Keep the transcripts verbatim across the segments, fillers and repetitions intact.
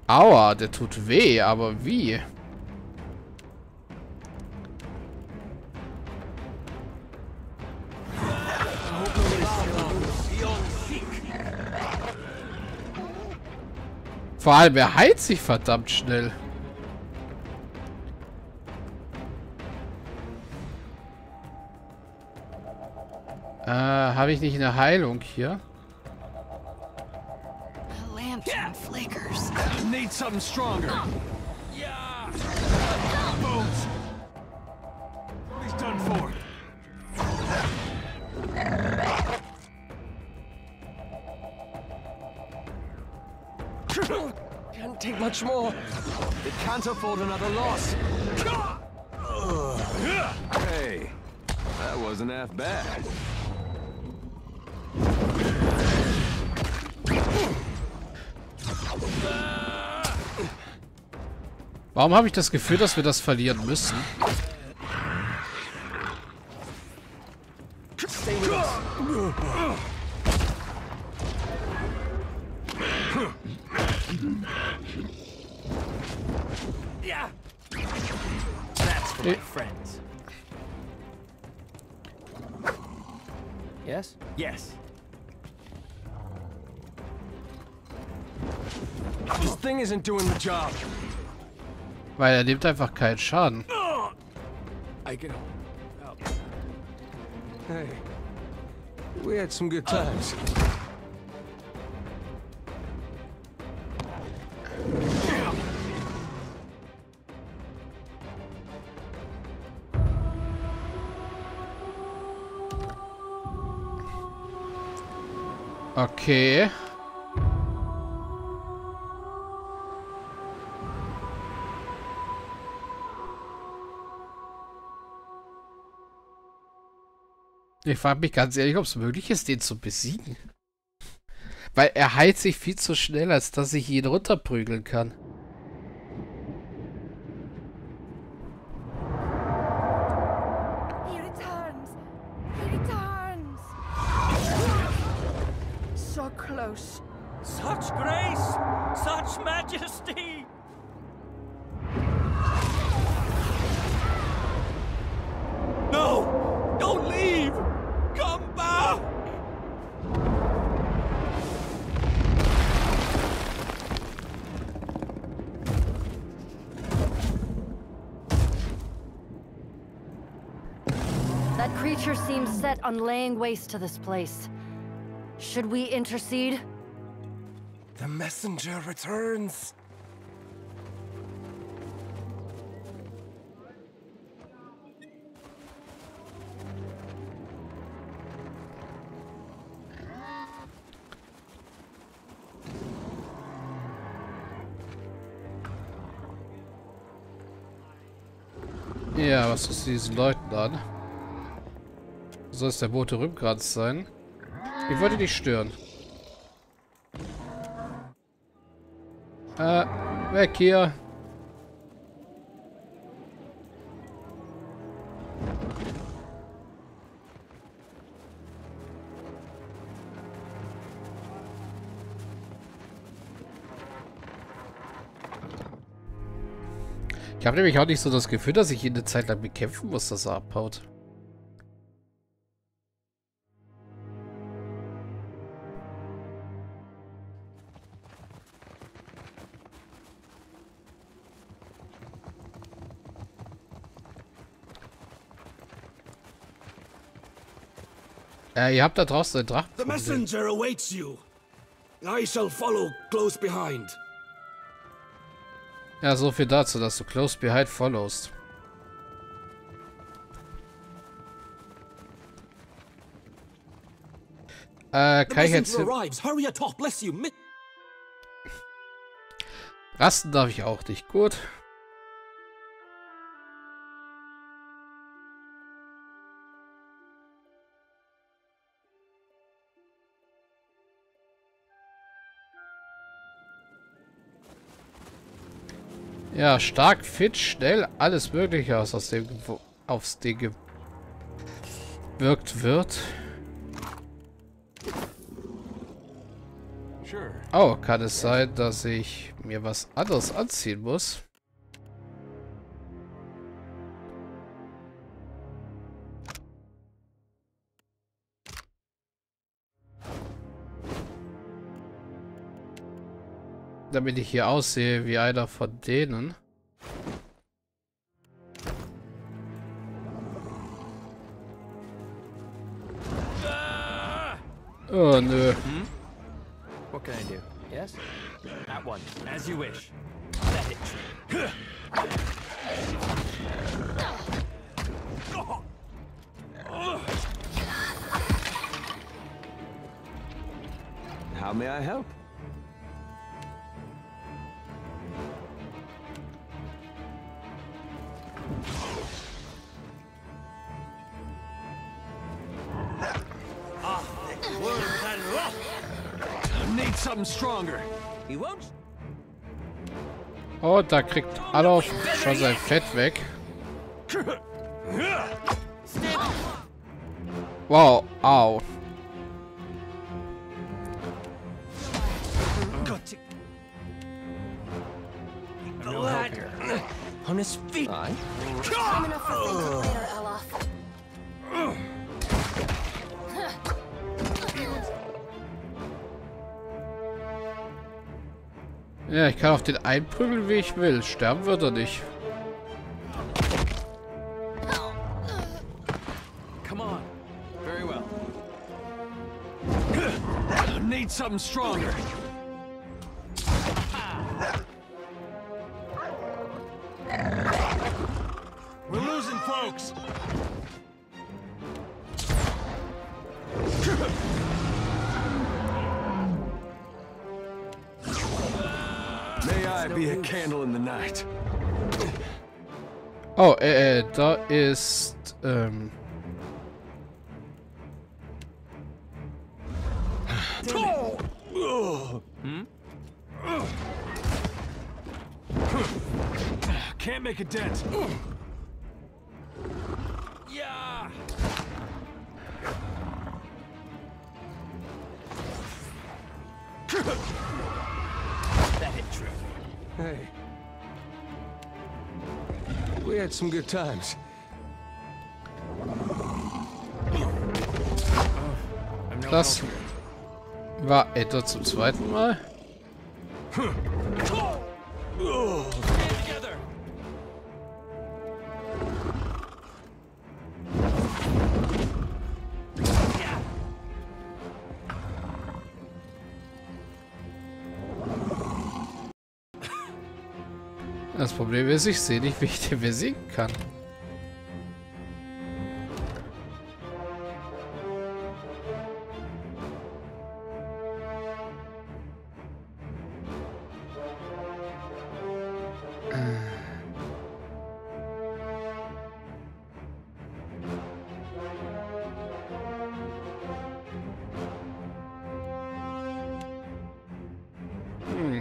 Aua, der tut weh, aber wie? Vor allem, er heilt sich verdammt schnell. Äh, habe ich nicht eine Heilung hier? Lantern flickers. Need something stronger. Yeah. Bones. He's done for. Can't take much more. It can't afford another loss. Hey, that wasn't half bad. Warum habe ich das Gefühl, dass wir das verlieren müssen? Yeah. That's for my friends. Yes? Yes. This thing isn't doing the job. Weil er nimmt einfach keinen Schaden. I can help. Hey, we had some good times. Okay. Ich frage mich ganz ehrlich, ob es möglich ist, den zu besiegen. Weil er heilt sich viel zu schnell, als dass ich ihn runterprügeln kann. He returns. He returns. So close. Such grace! Such majesty! No! Don't leave! Come back! That creature seems set on laying waste to this place. Should we intercede? The messenger returns. Ja, was ist diesen Leuten an? Soll es der Bote Rückgrat sein? Ich wollte dich stören. Äh, weg hier. Ich habe nämlich auch nicht so das Gefühl, dass ich ihn eine Zeit lang bekämpfen muss, dass er abhaut. Äh, ihr habt da draußen einen Drachen. The messenger awaits you. I shall follow close behind. Ja, so viel dazu, dass du close behind followst. Äh, kann ich jetzt... Rasten darf ich auch nicht. Gut. Ja, stark, fit, schnell, alles mögliche, was aus dem aufs Ding gewirkt wird. Sure. Oh, kann es sein, dass ich mir was anderes anziehen muss? Damit ich hier aussehe wie einer von denen. Oh, nö. Hmm? What can I do? Yes? That one. As you wish. That it. How may I help? Need something stronger. He won't. Oh, da kriegt Adolf schon sein Fett weg. Wow, au. The lad on his feet. Time enough for thinking later, Elof. Ja, ich kann auf den einprügeln, wie ich will. Sterben wird er nicht. Come on. Very well. Need something stronger. We're losing folks. May I be a candle in the night. Oh, äh, äh, da ist, ähm... Hmm? Can't make a dent. Yeah. That hit true. Hey. We had some good times. Das war etwa zum zweiten Mal. Das Problem ist, ich sehe nicht, wie ich den besiegen kann. Hm.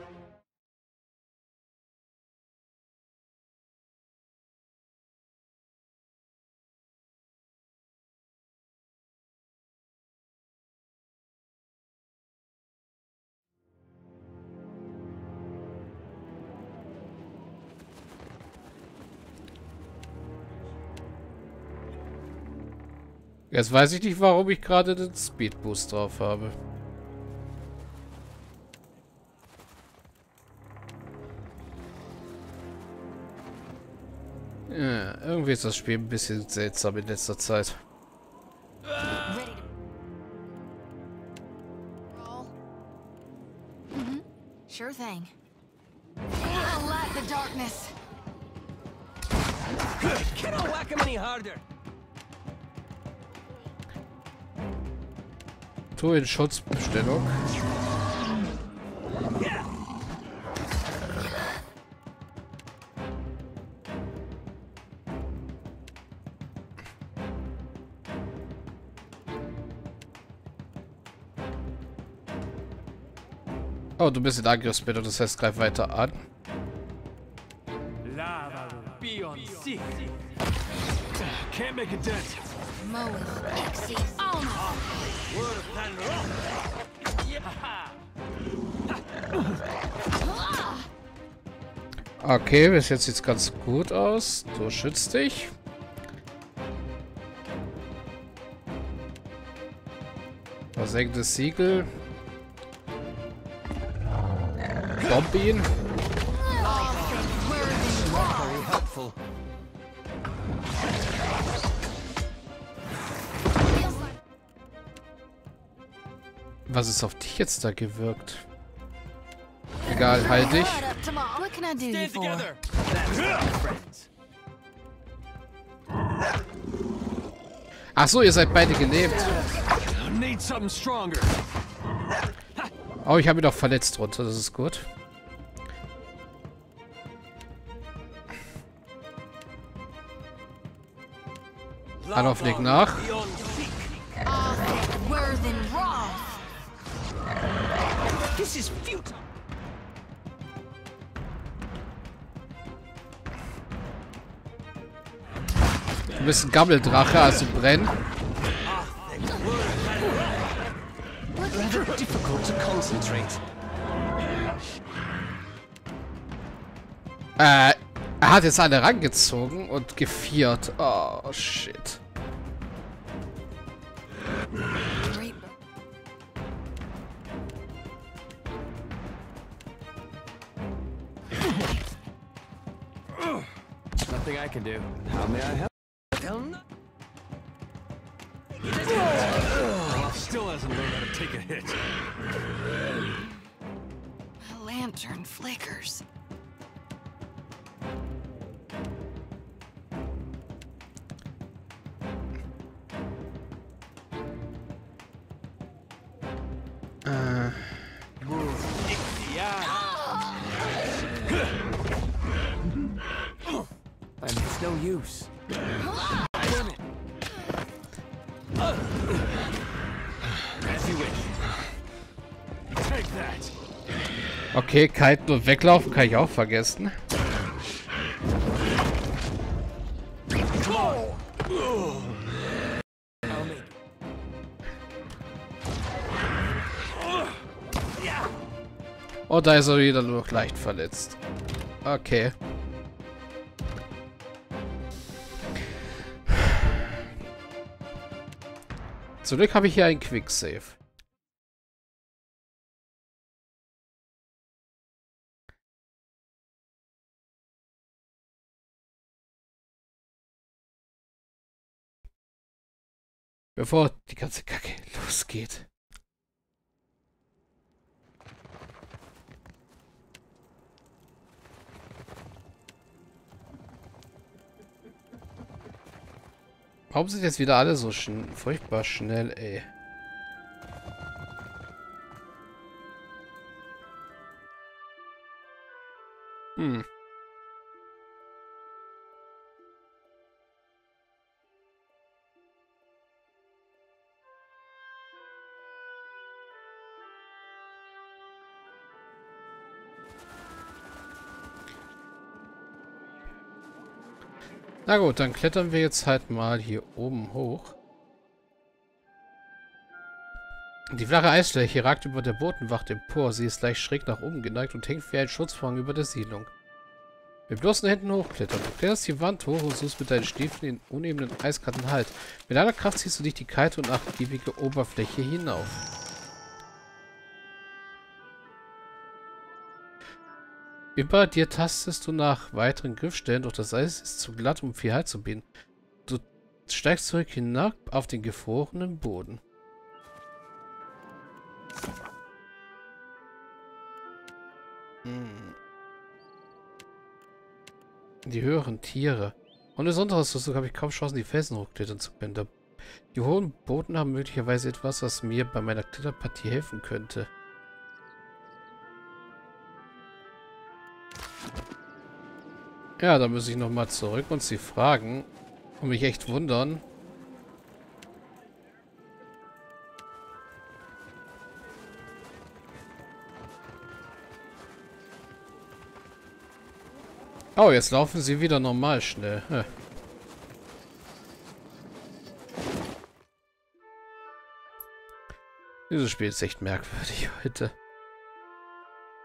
Jetzt weiß ich nicht, warum ich gerade den Speed Boost drauf habe. Ja, irgendwie ist das Spiel ein bisschen seltsam in letzter Zeit. Ready to roll? Mm-hmm. Sure thing. I'll light the darkness. Cannot whack him any harder. Tu in Schutzbestellung. Oh, du bist in Angriffsbildung, das heißt, greif weiter an. Lava will be on sea. Can't make a dent. Mowing exceeds all. Word of Tanro. Yeah. Okay, bis jetzt sieht's ganz gut aus. Du schützt dich. Versenktes Siegel. Bomb ihn. Very helpful. Was ist auf dich jetzt da gewirkt? Egal, halt dich. Up to Mom. What can I do you Stand for? together. That's my friends. Ach so, ihr seid beide gelebt. Need something stronger. Oh, ich habe ihn doch verletzt drunter, das ist gut. Anlauf legt nach. Worthen Roth. This is futile. Du bist ein Gammeldrache, also brenn. Rather difficult to concentrate. Äh, er hat jetzt alle rangezogen und geviert. Oh, shit. Great. Nothing I can do. How may I help? Hell no. Still hasn't learned how to take a hit. A lantern flickers. Äh, And it's no use. Damn it. As you wish. Take that. okay, kalt nur weglaufen kann ich auch vergessen. Oh, da ist er wieder nur noch leicht verletzt. Okay. Zum Glück habe ich hier einen Quicksave. Bevor die ganze Kacke losgeht. Warum sind jetzt wieder alle so schn furchtbar schnell, ey? Hm. Na gut, dann klettern wir jetzt halt mal hier oben hoch. Die flache Eisfläche ragt über der Bodenwacht empor. Sie ist leicht schräg nach oben geneigt und hängt wie ein Schutzvorhang über der Siedlung. Mit bloßen Händen hochklettern. Du kletterst die Wand hoch und suchst mit deinen Stiefeln den unebenen eiskalten Halt. Mit einer Kraft ziehst du dich die kalte und nachgiebige Oberfläche hinauf. Über dir tastest du nach weiteren Griffstellen, doch das Eis ist zu glatt, um viel Halt zu bieten. Du steigst zurück hinab auf den gefrorenen Boden. Hm. Die höheren Tiere. Ohne Sonderausrüstung habe ich kaum Chancen, die Felsen hochklettern zu können. Die hohen Boden haben möglicherweise etwas, was mir bei meiner Kletterpartie helfen könnte. Ja, da muss ich nochmal zurück und sie fragen und mich echt wundern. Oh, jetzt laufen sie wieder normal schnell. Hm. Dieses Spiel ist echt merkwürdig heute.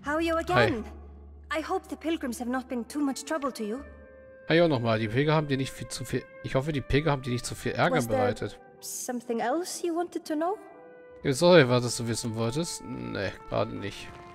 How are you again? I hope the pilgrims have not been too much trouble to you. Ah ja, nochmal. Die Pilger haben dir nicht viel zu viel... Ich hoffe, die Pilger haben dir nicht zu viel Ärger Was there bereitet. something else you wanted to know? Ja, sorry, was du wissen wolltest. Nee, gerade nicht.